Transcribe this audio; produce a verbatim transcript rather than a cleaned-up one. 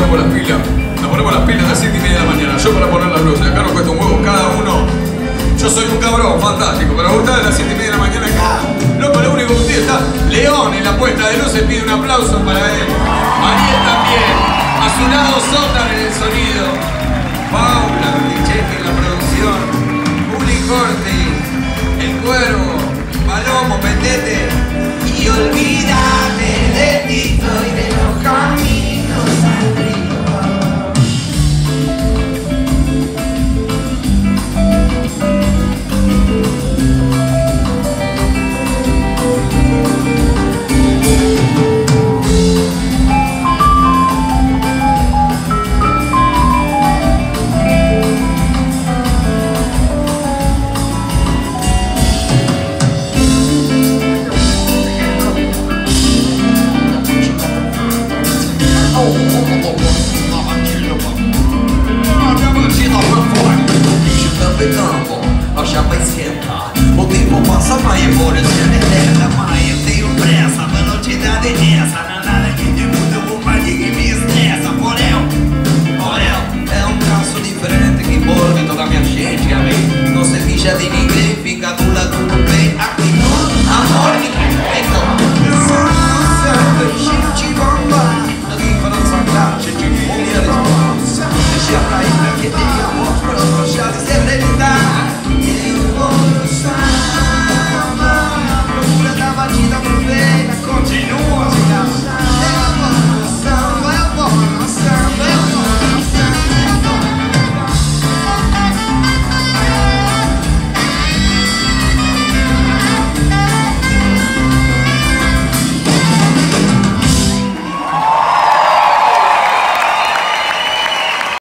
ponemos las pilas. Nos ponemos las pilas a las siete y media de la mañana. Yo para poner las luces. Acá nos cuesta un huevo cada uno. Yo soy un cabrón fantástico, pero ustedes a las siete y media de la mañana acá. Loco, lo único que usted está. León en la puesta de luces pide un aplauso para él. Mariel también. A su lado Sotar en el sonido. Paula Richetti en la producción. Juli Corti. El Cuervo. Palomo, Petete. Y olvídate de Tito y de los caminos al río. Lascia mai schietta, o tempo passa mai e vuole se ne terra mai e sei un presa, velocità di essa, non ha che ti